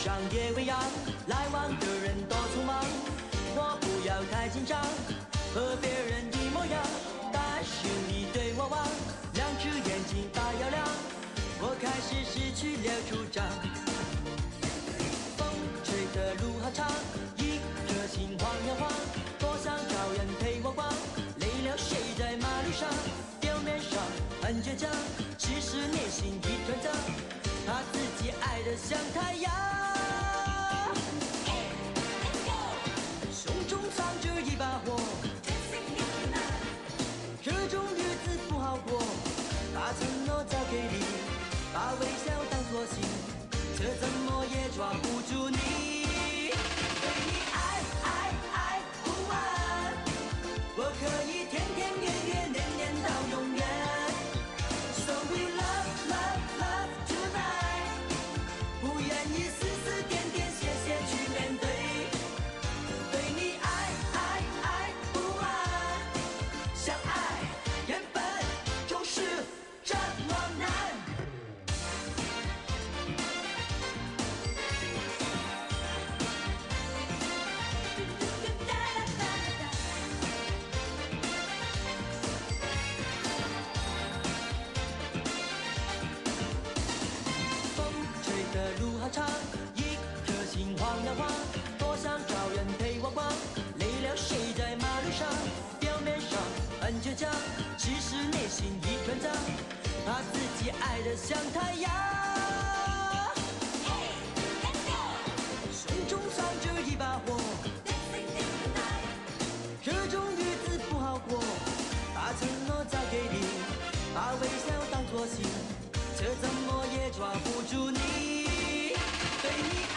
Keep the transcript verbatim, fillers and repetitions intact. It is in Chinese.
上也未央，来往的人多匆忙，我不要太紧张，和别人一模样。但是你对我望，两只眼睛大又亮，我开始失去了主张。风吹的路好长，一颗心晃呀晃，多想找人陪我逛，累了睡在马路上，表面上很倔强，其实内心一团糟，怕自己爱得像太阳。胸中藏着一把火，这种日子不好过，把承诺交给你，把微笑当作信，却怎么也抓不住你。对你爱爱爱不完，我可以天天月月年年到永远。So we love love love tonight， 不愿意丝丝点点谢谢去面对。对你爱爱爱不完，相爱原本就是这么难。风吹的路好长，一颗心晃呀晃，多想找人陪我逛，累了睡在马路上，表面上很倔强，其实内心一团糟，怕自己爱得像太阳。胸中藏着一把火，这种日子不好过，把承诺交给你，把微笑当作信，却怎么也抓不住你。对你